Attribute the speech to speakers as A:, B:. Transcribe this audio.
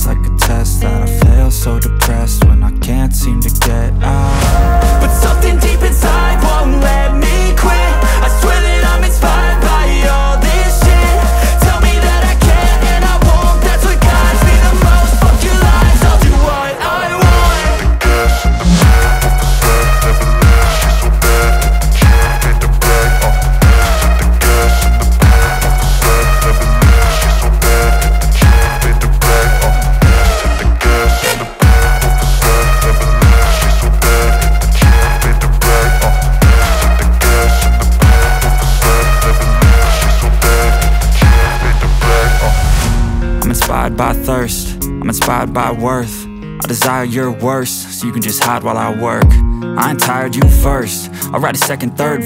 A: like a test that I fail, so depressed when I can't seem to get out. But something deep inside won't let me quit. I swear that I'm inspired by all this shit. Tell me that I can and I won't, that's what guides me the most. Fuck your lies, I'll do what I want.
B: The gas in the back of the set never leaves. She's so bad that the can't pay the brag. The gas in the back of the set never leaves. She's so bad that the can't pay the brag. The gas in the back of the set never leaves. She's so bad that the can't pay the brag. The gas in the back of the set never leaves. She's so bad that the can't pay the brag.
A: I'm inspired by thirst, I'm inspired by worth. I desire your worst, so you can just hide while I work. I ain't tired, you first. I'll write a second, third